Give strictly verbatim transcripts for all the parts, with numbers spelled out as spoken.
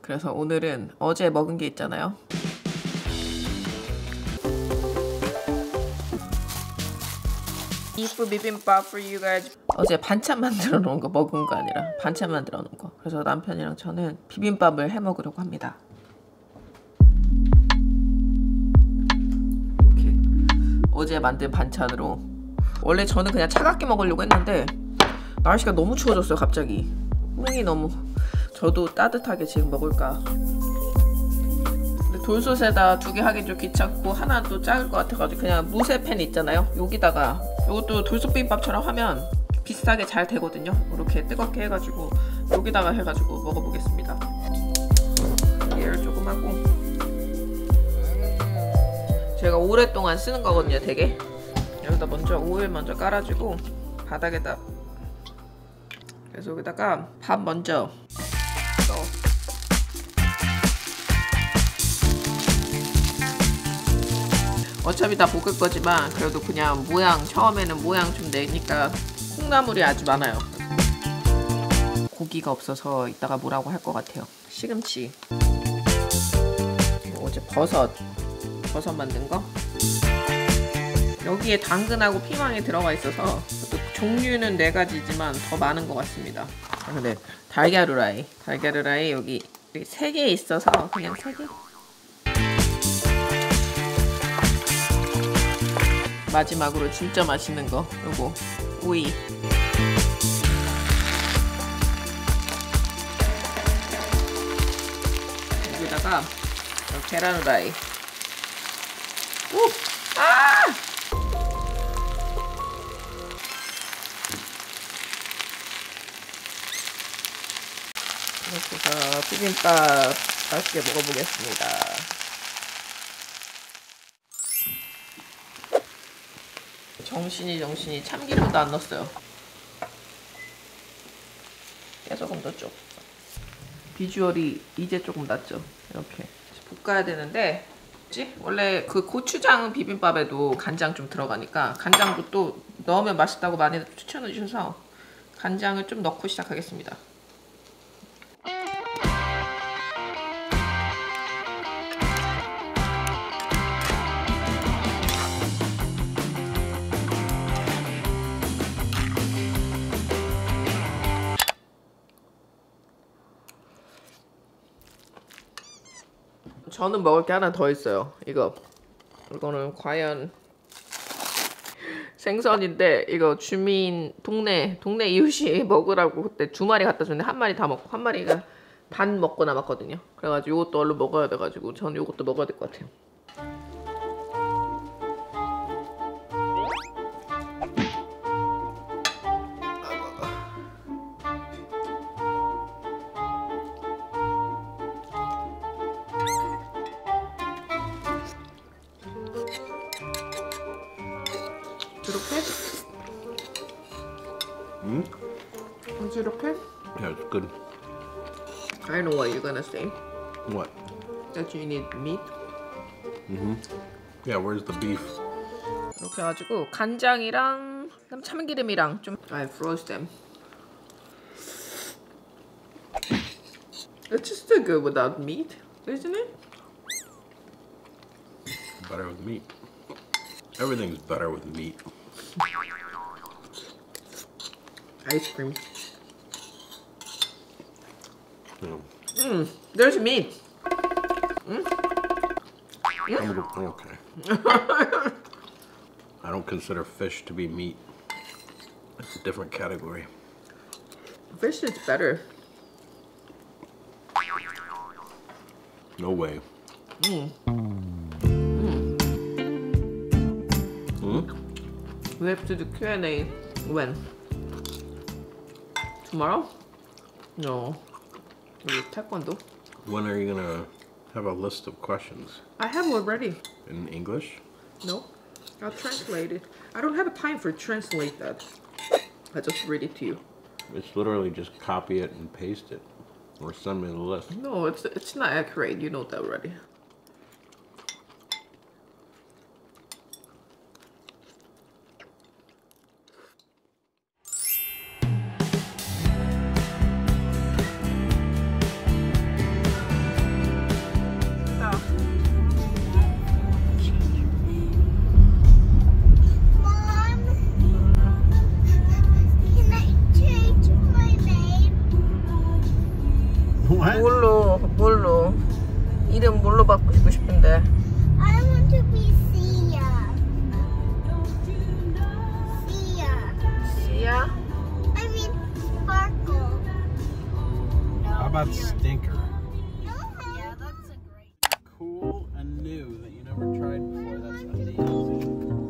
그래서 오늘은 어제 먹은 게 있잖아요. beef bibimbap for you guys. 어제 반찬 만들어 놓은 거 먹은 거 아니라 반찬 만들어 놓은 거. 그래서 남편이랑 저는 비빔밥을 해 먹으려고 합니다. 이렇게 어제 만든 반찬으로. 원래 저는 그냥 차갑게 먹으려고 했는데 날씨가 너무 추워졌어요 갑자기. 흥이 너무. 저도 따뜻하게 지금 먹을까. 근데 돌솥에다 두 개 하긴 좀 귀찮고 하나 또 작을 것 같아가지고 그냥 무쇠팬 있잖아요. 여기다가 이것도 돌솥 비빔밥처럼 하면 비슷하게 잘 되거든요. 이렇게 뜨겁게 해가지고 여기다가 해가지고 먹어보겠습니다. 얘를 조금 하고. 제가 오랫동안 쓰는 거거든요 되게. 여기다 먼저 오일 먼저 깔아주고 바닥에다. 그래서 여기다가 밥 먼저 넣어. 어차피 다 볶을 거지만 그래도 그냥 모양 처음에는 모양 좀 내니까 콩나물이 아주 많아요. 고기가 없어서 이따가 뭐라고 할 것 같아요. 시금치, 어제 버섯 버섯 만든 거. 여기에 당근하고 피망이 들어가 있어서 종류는 네 가지지만 더 많은 것 같습니다. 아, 근데 달걀 후라이 달걀 후라이 여기 세 개 있어서 그냥 세 개. 마지막으로 진짜 맛있는 거 요거 오이. 여기다가 계란 후라이. 오! 아! 이렇게 해서 비빔밥 맛있게 먹어보겠습니다. 정신이 정신이 참기름도 안 넣었어요. 깨소금 넣었죠. 비주얼이 이제 조금 낫죠. 이렇게 볶아야 되는데 뭐지? 원래 그 고추장 비빔밥에도 간장 좀 들어가니까 간장도 또 넣으면 맛있다고 많이 추천해 주셔서 간장을 좀 넣고 시작하겠습니다. 저는 먹을 게 하나 더 있어요. 이거 이거는 과연 생선인데 이거 주민 동네 동네 이웃이 먹으라고 그때 두 마리 갖다 줬는데 한 마리 다 먹고 한 마리가 반 먹고 남았거든요. 그래가지고 이것도 얼른 먹어야 돼가지고 저는 이것도 먹어야 될 것 같아요. 이렇게? Hmm? Is it okay? Yeah, it's good. I know what you're gonna say. What? That you need meat. Mm-hmm. Yeah, where's the beef? 이렇게 해가지고 간장이랑 참기름이랑 좀 I froze them. It's just so good without meat, isn't it? Better with meat. Everything's better with meat. Ice cream. No. Mmm, there's meat. Mm? I'm, I'm okay. I don't consider fish to be meat. It's a different category. Fish is better. No way. Mm. Hmm? We have to do Q and A when? Tomorrow? No. Maybe taekwondo? When are you gonna have a list of questions? I have already. In English? No. I'll translate it. I don't have time for translate that. I just read it to you. It's literally just copy it and paste it. Or send me the list. No, it's it's not accurate. You know that already. What? 뭘로 뭘로 이름 뭘로 바꾸고 싶은데? I want to be Sia. Sia. 시야? I mean Sparkle. How about Stinker? Yeah, that's a great. Cool and new that you never tried before. That's amazing.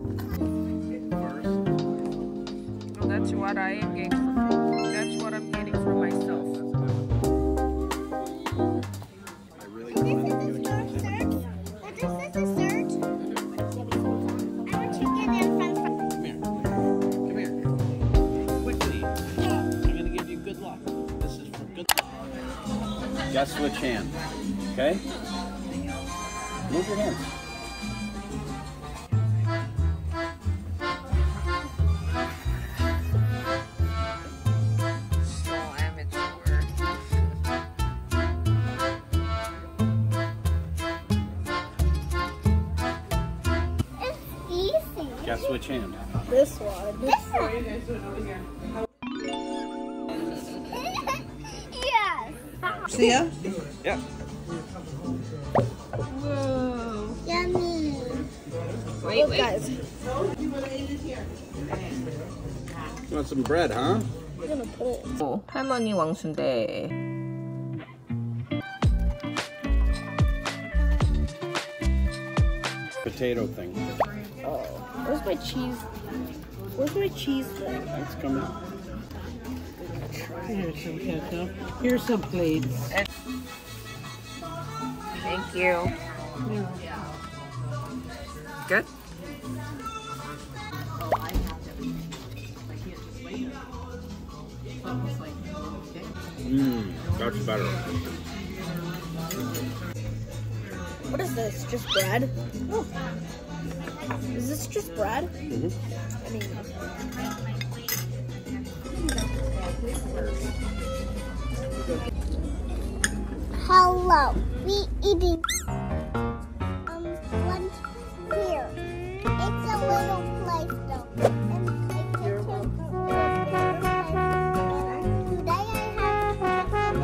First, Well, that's what I am getting. For, that's what I'm getting for myself. I really This want is to a do search. This is a search. I want chicken and french fries. Come here. Come here. Quickly. I'm going to give you good luck. This is for good luck. Guess which hand. Okay? Move your hands. So amateur. It's easy. Guess which hand. This one. This one. Yes. 시야? Yeah. Whoa. Yummy. Wait, wait. Guys, You want some bread, huh? I'm gonna put it. 어, 할머니 왕순대. Potato thing. Oh, where's my cheese? Where's my cheese thing? That's coming. Here's some ketchup. Here's some plates. Thank you. Good? Mmm, that's better. What is this? Just bread? Oh. Is this just bread? Mm-hmm. I mean, hello. We eating um lunch here. It's a little place though. And it's a little place. Today I have chicken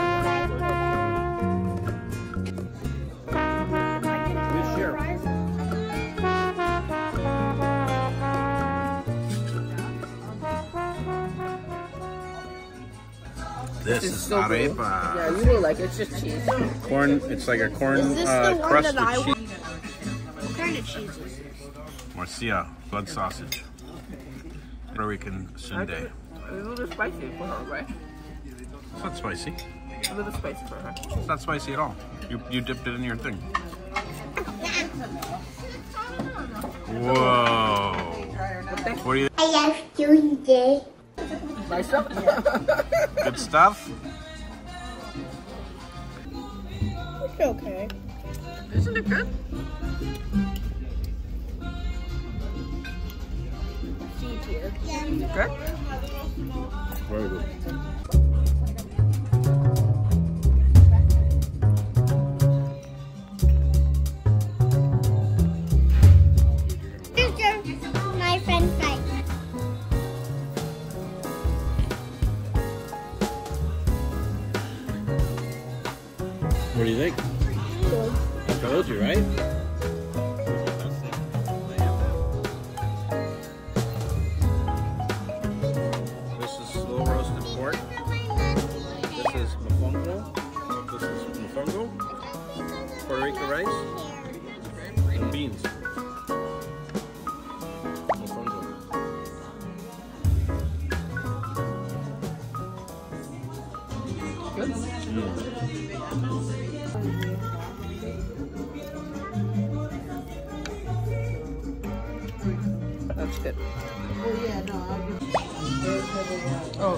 and french We share. fries. This It's is so good. arepa. Yeah, you will like it. It's just cheese. Corn, it's like a corn Is this uh, the one crust that I with want? cheese. What kind of cheese is this? Marcia, blood sausage. Puerto Rican sundae. A little spicy for her, right? It's not spicy. A little spicy for her. It's not spicy at all. You, you dipped it in your thing. Whoa. What do you I love Tuesday. 맛있어? Good stuff? It's okay. Isn't it good? See here. Good? Very good. These are my french fries. What do you think? I told you, right? This is slow roasted pork. This is mofongo. This is mofongo. Puerto Rican rice and beans. Mofongo. Good? That's good. Oh yeah, no, I'll give Oh,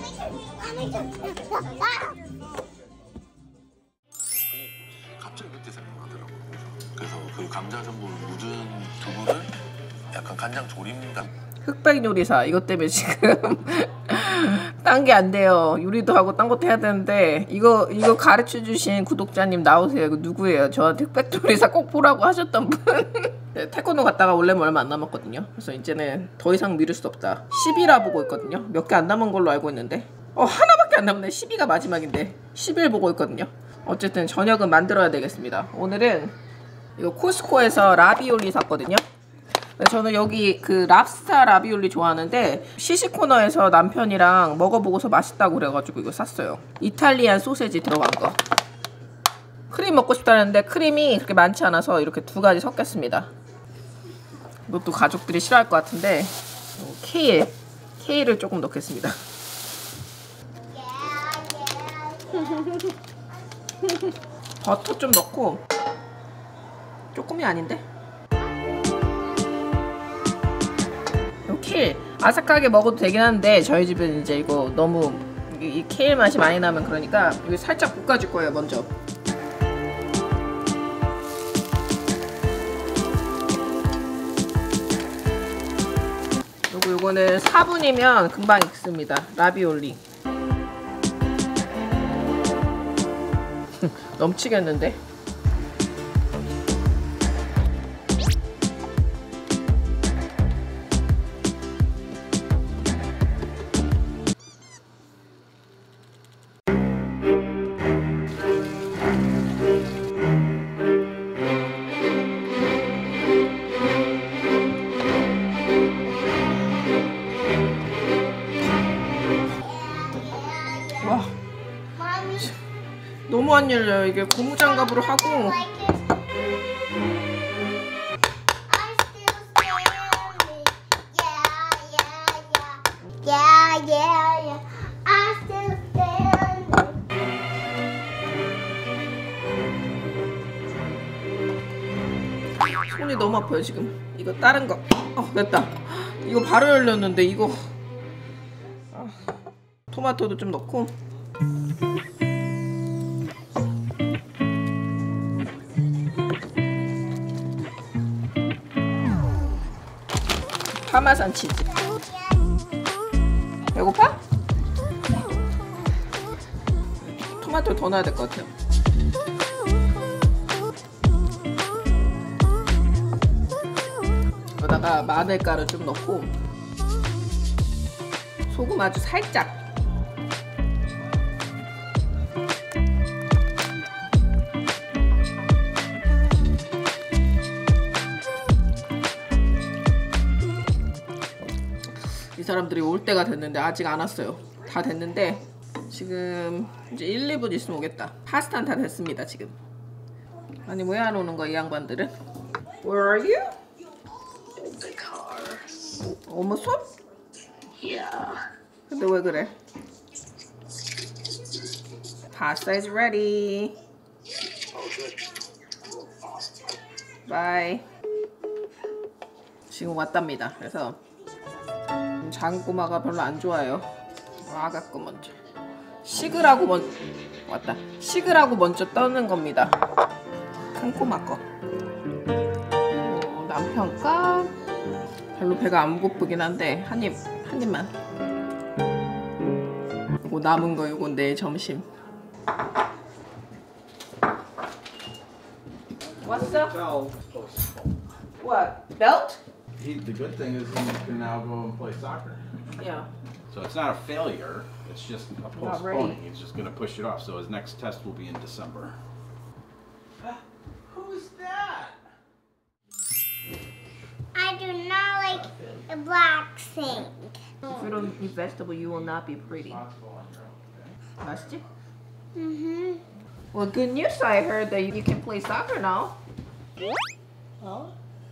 갑자기 그때 생각나더라고요. 그래서 그 감자 전분 묻은 두부를 약간 간장 조림감. 흑백 요리사 이것 때문에 지금 딴 게 안 돼요. 요리도 하고 딴 것도 해야 되는데 이거 이거 가르쳐 주신 구독자님 나오세요. 이거 누구예요? 저한테 흑백 요리사 꼭 보라고 하셨던 분. 네, 태권도 갔다가 원래는 얼마 안 남았거든요. 그래서 이제는 더 이상 미룰 수 없다. 십이라 보고 있거든요. 몇 개 안 남은 걸로 알고 있는데 어 하나밖에 안 남네. 십이가 마지막인데 십일 보고 있거든요. 어쨌든 저녁은 만들어야 되겠습니다. 오늘은 이거 코스코에서 라비올리 샀거든요. 저는 여기 그 랍스타 라비올리 좋아하는데 시식코너에서 남편이랑 먹어보고서 맛있다고 그래가지고 이거 샀어요. 이탈리안 소세지 들어간 거. 크림 먹고 싶다는데 크림이 그렇게 많지 않아서 이렇게 두 가지 섞였습니다. 이것도 가족들이 싫어할 것 같은데 케일, 케일을 조금 넣겠습니다. 버터 좀 넣고 조금이 아닌데? 케일 아삭하게 먹어도 되긴 하는데 저희 집은 이제 이거 너무 이 케일 맛이 많이 나면 그러니까 이거 살짝 볶아줄 거예요. 먼저 요거 요거는 사 분이면 금방 익습니다. 라비올리. 넘치겠는데? 와, 너무 안 열려요. 이게 고무장갑으로 하고 Yeah, yeah, yeah. I still stand. 손이 너무 아파요 지금. 이거 다른 거. 어, 됐다. 이거 바로 열렸는데 이거. 아, 토마토도 좀 넣고. 파마산 치즈. 배고파? 토마토 더 넣어야 될 것 같아요. 여기다가 마늘가루 좀 넣고 소금 아주 살짝. 이 사람들이 올 때가 됐는데 아직 안 왔어요. 다 됐는데 지금 이제 일, 이 분 있으면 오겠다. 파스타는 다 됐습니다 지금. 아니 왜 안 오는 거야 이 양반들은? Where are you? The car. almost home? Yeah. 근데 왜 그래? Pasta is ready. Oh, good. Bye. 지금 왔답니다. 그래서 작은 꼬마가 별로 안 좋아요. 아가 거 먼저 식으라고 먼 왔다. 식으라고 먼저 떠는 겁니다. 큰 꼬마 거. 어, 남편 거 별로 배가 안 고프긴 한데 한 입 한 입만. 이거 남은 거 이건 내 점심. What's up? What? Belt? He, the good thing is he can now go and play soccer. Yeah. So it's not a failure. It's just a Not postponing. ready. He's just going to push it off. So his next test will be in December. Who's that? I do not like the black thing. If you don't eat vegetable, you will not be pretty. 맛있지? Mm-hmm. Well, good news. I heard that you can play soccer now. Oh?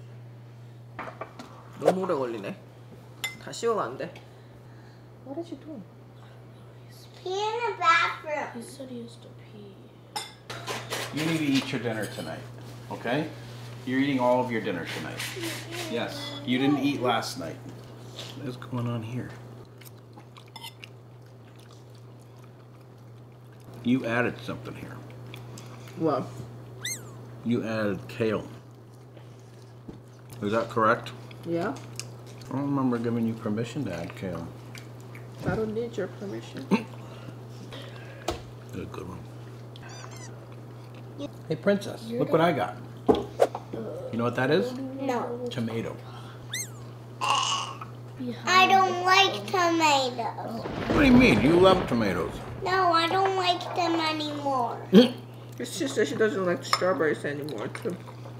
너무 오래 걸리네. 다 씌워가는데. What did you do? Pee in the bathroom. He said he used to pee. You need to eat your dinner tonight, okay? You're eating all of your dinner tonight. Yes. You didn't eat last night. What's going on here? You added something here. What? You added kale. Is that correct? Yeah. I don't remember giving you permission to add kale. I don't need your permission. That's a good one. Hey, princess, look what I got. You know what that is? No. Tomato. I don't like tomatoes. What do you mean? You love tomatoes. No, I don't like them anymore. It's just that she doesn't like strawberries anymore too.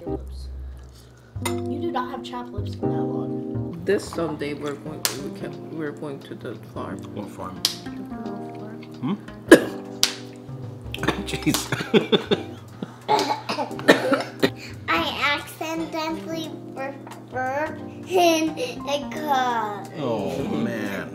You do not have chapped lips for that long. This Sunday we're going to, we can, we're going to the farm. What farm? Hmm? Jeez. I accidentally burped in a car. Oh man.